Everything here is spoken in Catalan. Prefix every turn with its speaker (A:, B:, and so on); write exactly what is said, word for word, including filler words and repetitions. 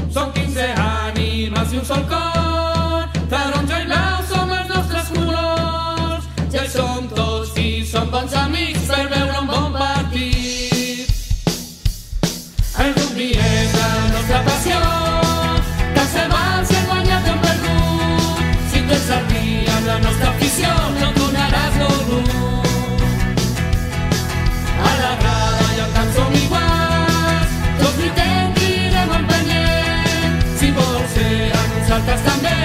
A: Són quinze ànimes i un sol cor, taronja i blau som els nostres colors. Ja hi som tots i som bons amics per veure un bon partit. El rugby és la nostra passió, tant se val si hem guanyat o hem perdut. Si tu ets al dia amb la nostra afició, no donaràs l'orgull. A la grada i al camp som iguals, tots lluitem, tirem, empenyem. Si vols ser amb nosaltres també,